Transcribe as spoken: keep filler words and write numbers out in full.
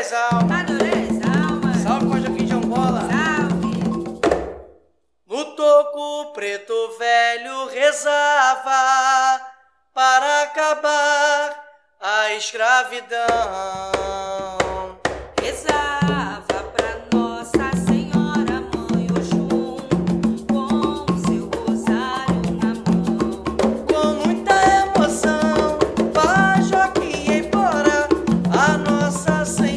as almas. Adorei as almas. Salve, Pode Joaquim de Angola. Salve. No toco preto velho rezava para acabar a escravidão. Rezava pra Nossa Senhora Mãe Oxum, com seu rosário na mão. Com muita emoção, Pai Joaquim embora, a Nossa Senhora